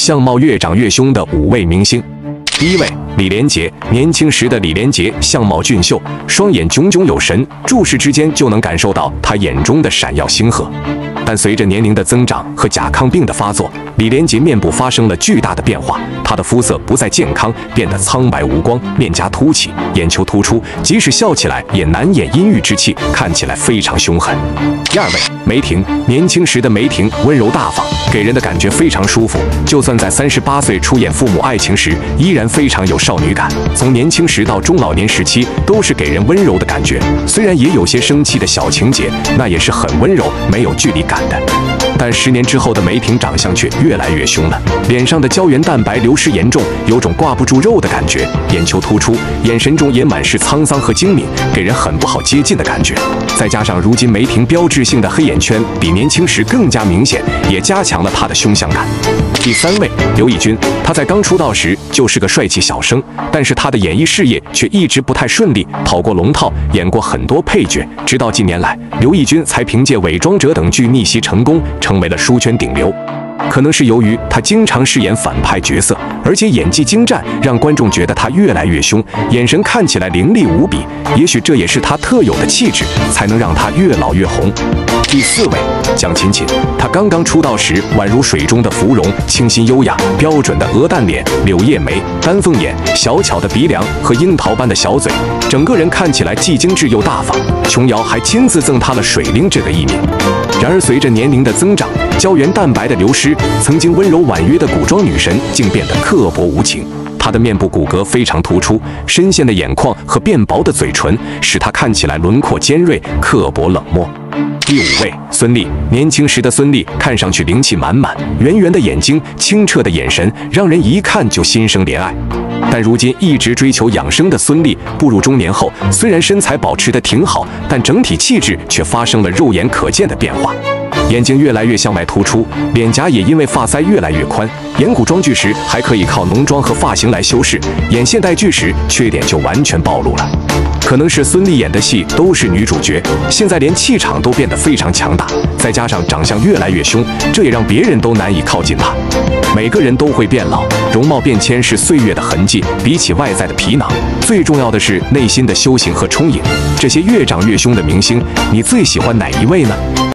相貌越长越凶的5位明星。第1位，李连杰。年轻时的李连杰相貌俊秀，双眼炯炯有神，注视之间就能感受到他眼中的闪耀星河。但随着年龄的增长和甲亢病的发作，李连杰面部发生了巨大的变化，他的肤色不再健康，变得苍白无光，面颊凸起，眼球突出，即使笑起来也难掩阴郁之气，看起来非常凶狠。第2位，梅婷。年轻时的梅婷温柔大方，给人的感觉非常舒服，就算在38岁出演《父母爱情》时，依然非常有少女感。从年轻时到中老年时期，都是给人温柔的感觉，虽然也有些生气的小情节，那也是很温柔，没有距离感的。但10年之后的梅婷长相却越来越凶了，脸上的胶原蛋白流失严重，有种挂不住肉的感觉，眼球突出，眼神中也满是沧桑和精明，给人很不好接近的感觉。再加上如今梅婷标志性的黑眼圈比年轻时更加明显，也加强了她的凶相感。第3位，刘奕君。他在刚出道时就是个帅气小生，但是他的演艺事业却一直不太顺利，跑过龙套，演过很多配角，直到近年来，刘奕君才凭借《伪装者》等剧逆袭成功，成为了书圈顶流。可能是由于他经常饰演反派角色，而且演技精湛，让观众觉得他越来越凶，眼神看起来凌厉无比。也许这也是他特有的气质，才能让他越老越红。第4位，蒋勤勤。他刚刚出道时宛如水中的芙蓉，清新优雅，标准的鹅蛋脸、柳叶眉、丹凤眼、小巧的鼻梁和樱桃般的小嘴，整个人看起来既精致又大方。琼瑶还亲自赠他了水灵这个艺名。然而随着年龄的增长，胶原蛋白的流失，曾经温柔婉约的古装女神竟变得刻薄无情。她的面部骨骼非常突出，深陷的眼眶和变薄的嘴唇，使她看起来轮廓尖锐、刻薄冷漠。第5位，孙俪。年轻时的孙俪看上去灵气满满，圆圆的眼睛，清澈的眼神，让人一看就心生怜爱。但如今一直追求养生的孙俪，步入中年后，虽然身材保持得挺好，但整体气质却发生了肉眼可见的变化。眼睛越来越向外突出，脸颊也因为发腮越来越宽。演古装剧时还可以靠浓妆和发型来修饰，演现代剧时缺点就完全暴露了。可能是孙俪演的戏都是女主角，现在连气场都变得非常强大，再加上长相越来越凶，这也让别人都难以靠近她。每个人都会变老，容貌变迁是岁月的痕迹，比起外在的皮囊，最重要的是内心的修行和充盈。这些越长越凶的明星，你最喜欢哪一位呢？